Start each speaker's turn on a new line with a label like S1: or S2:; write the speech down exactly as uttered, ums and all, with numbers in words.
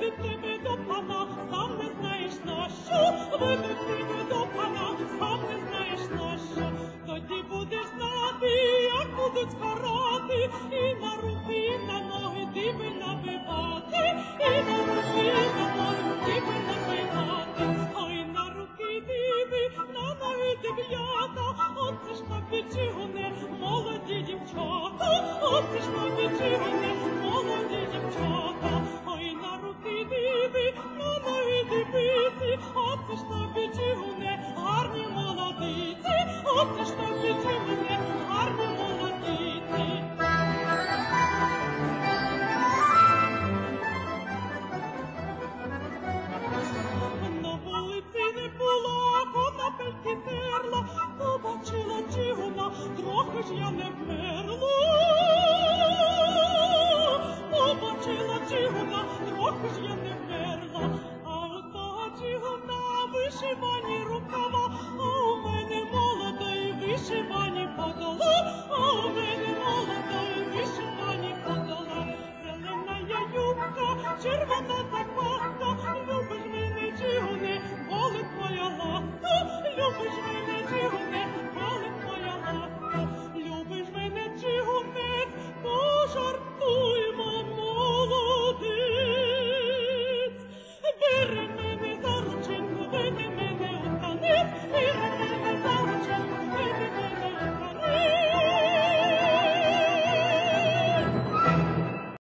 S1: ведуть тебе до пана, сам не знаєш на що, ведуть тебе до пана, сам не знаєш на що. Тоді будеш знати, як будуть карати, і на руки, і на ноги диби набивати, і на руки, і на ноги диби набивати, ой, на руки диби, на ноги деб'ята, оце ж тобі чигуне, молоді дівчата, оце ж тобі чигуне, молоді дівчата, ой, на руки диби, на ноги дибиці, оце ж тобі чигуне, гарні молодиці, оце ж тобі чигуне, гарні молодиці. На вулиці не була, конопельки терла, побачила чигуна, трохи ж я не вмерла. Побачила чигуна, трохи ж я не вмерла, а от того чигуна вишивані рукава, а у мене молода і вишивані подола, а у мене молода і вишивані подола. Зелена я юбка, червона така,